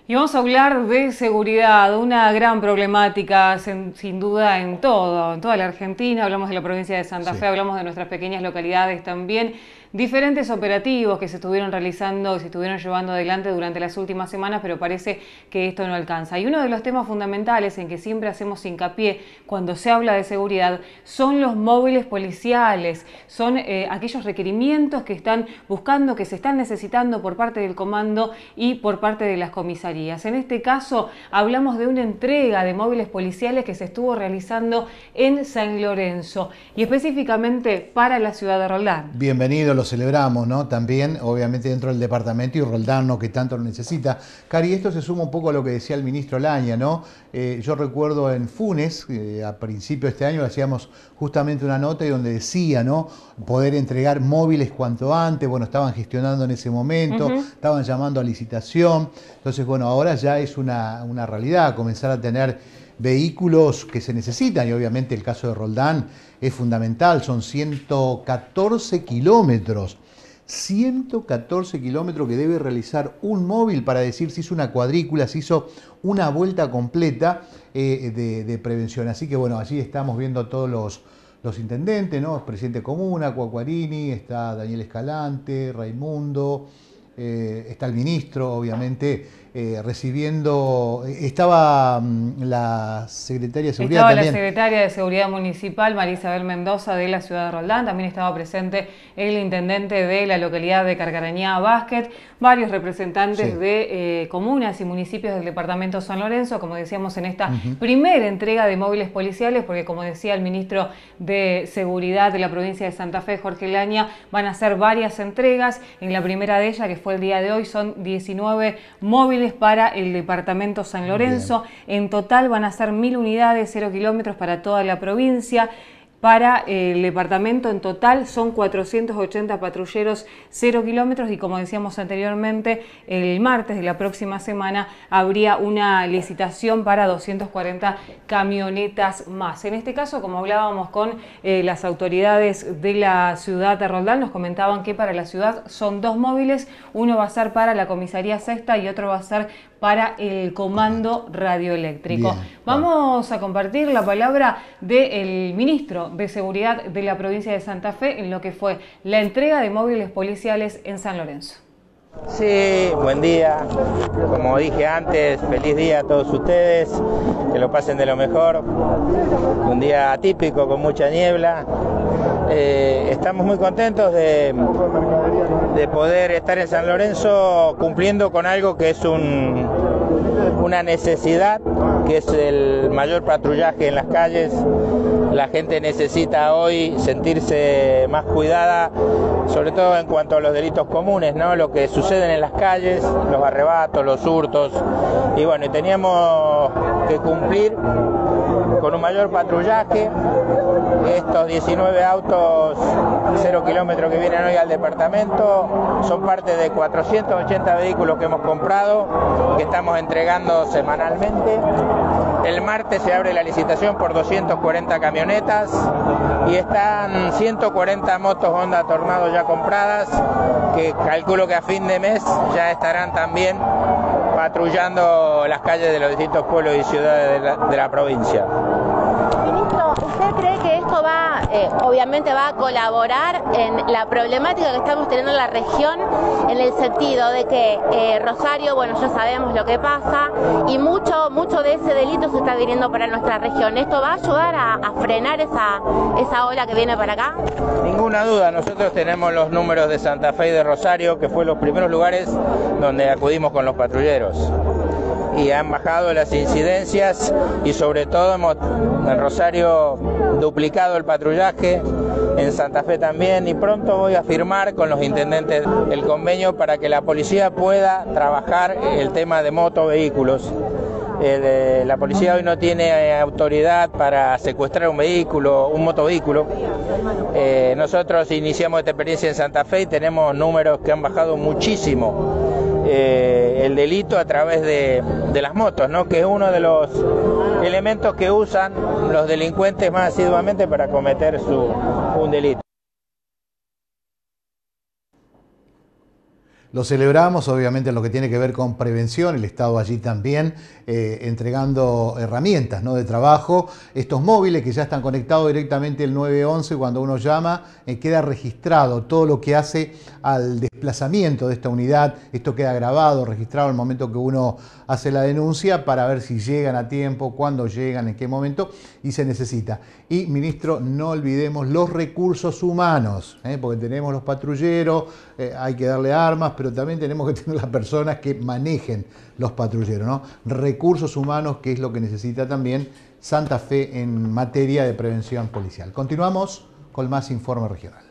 Y vamos a hablar de seguridad, una gran problemática sin duda en toda la Argentina. Hablamos de la provincia de Santa Fe, hablamos de nuestras pequeñas localidades también. Diferentes operativos que se estuvieron realizando y se estuvieron llevando adelante durante las últimas semanas, pero parece que esto no alcanza. Y uno de los temas fundamentales en que siempre hacemos hincapié cuando se habla de seguridad son los móviles policiales, son aquellos requerimientos que están buscando, que se están necesitando por parte del comando y por parte de las comisarías. En este caso hablamos de una entrega de móviles policiales que se estuvo realizando en San Lorenzo y específicamente para la ciudad de Roldán. Bienvenido, lo celebramos, ¿no? También, obviamente, dentro del departamento y Roldán, ¿no? Que tanto lo necesita. Cari, esto se suma un poco a lo que decía el ministro Laña, ¿no? Yo recuerdo en Funes, a principio de este año, hacíamos justamente una nota donde decía, ¿no? Poder entregar móviles cuanto antes, bueno, estaban gestionando en ese momento, estaban llamando a licitación. Entonces, bueno, ahora ya es una realidad, comenzar a tener vehículos que se necesitan, y obviamente el caso de Roldán es fundamental, son 114 kilómetros. 114 kilómetros que debe realizar un móvil para decir si hizo una cuadrícula, si hizo una vuelta completa de prevención. Así que bueno, allí estamos viendo a todos los intendentes, ¿no? El presidente Comuna, Cuacuarini, está Daniel Escalante, Raimundo, está el ministro, obviamente, recibiendo, estaba la secretaria de Seguridad también. Estaba la secretaria de Seguridad Municipal, María Isabel Mendoza, de la ciudad de Roldán. También estaba presente el intendente de la localidad de Carcarañá, Vázquez, varios representantes de comunas y municipios del departamento San Lorenzo, como decíamos en esta primera entrega de móviles policiales, porque como decía el ministro de Seguridad de la provincia de Santa Fe, Jorge Laña, van a ser varias entregas. En la primera de ellas, que fue el día de hoy, son 19 móviles para el departamento San Lorenzo. Bien. En total van a ser 1000 unidades, 0 kilómetros para toda la provincia. Para el departamento en total son 480 patrulleros 0 kilómetros y como decíamos anteriormente, el martes de la próxima semana habría una licitación para 240 camionetas más. En este caso, como hablábamos con las autoridades de la ciudad de Roldán, nos comentaban que para la ciudad son 2 móviles, uno va a ser para la comisaría sexta y otro va a ser para el comando radioeléctrico. Bien, vamos a compartir la palabra del ministro de Seguridad de la provincia de Santa Fe en lo que fue la entrega de móviles policiales en San Lorenzo. Sí, buen día. Como dije antes, feliz día a todos ustedes, que lo pasen de lo mejor. Un día atípico con mucha niebla. Estamos muy contentos de poder estar en San Lorenzo cumpliendo con algo que es una necesidad, que es el mayor patrullaje en las calles. La gente necesita hoy sentirse más cuidada, sobre todo en cuanto a los delitos comunes, ¿no? Lo que suceden en las calles, los arrebatos, los hurtos. Y bueno, teníamos que cumplir con un mayor patrullaje. Estos 19 autos 0 kilómetros que vienen hoy al departamento son parte de 480 vehículos que hemos comprado, que estamos entregando semanalmente. El martes se abre la licitación por 240 camionetas y están 140 motos Honda Tornado ya compradas, que calculo que a fin de mes ya estarán también patrullando las calles de los distintos pueblos y ciudades de la provincia. Ministro, ¿usted cree que esto obviamente va a colaborar en la problemática que estamos teniendo en la región, en el sentido de que Rosario, bueno, ya sabemos lo que pasa y mucho de ese delito se está viniendo para nuestra región? ¿Esto va a ayudar a frenar esa ola que viene para acá? Ninguna duda, nosotros tenemos los números de Santa Fe y de Rosario, que fue los primeros lugares donde acudimos con los patrulleros. Y han bajado las incidencias y sobre todo hemos en Rosario duplicado el patrullaje, en Santa Fe también, y pronto voy a firmar con los intendentes el convenio para que la policía pueda trabajar el tema de motovehículos. La policía hoy no tiene autoridad para secuestrar un vehículo, un motovehículo. Nosotros iniciamos esta experiencia en Santa Fe y tenemos números que han bajado muchísimo el delito a través de las motos, ¿no? Que es uno de los elementos que usan los delincuentes más asiduamente para cometer un delito. Lo celebramos, obviamente, en lo que tiene que ver con prevención, el Estado allí también entregando herramientas, ¿no?, de trabajo. Estos móviles que ya están conectados directamente al 911, cuando uno llama, queda registrado todo lo que hace al desplazamiento de esta unidad. Esto queda grabado, registrado al momento que uno hace la denuncia para ver si llegan a tiempo, cuándo llegan, en qué momento y se necesita. Y, ministro, no olvidemos los recursos humanos, porque tenemos los patrulleros, hay que darle armas, pero también tenemos que tener las personas que manejen los patrulleros, ¿no? Recursos humanos, que es lo que necesita también Santa Fe en materia de prevención policial. Continuamos con más informe regional.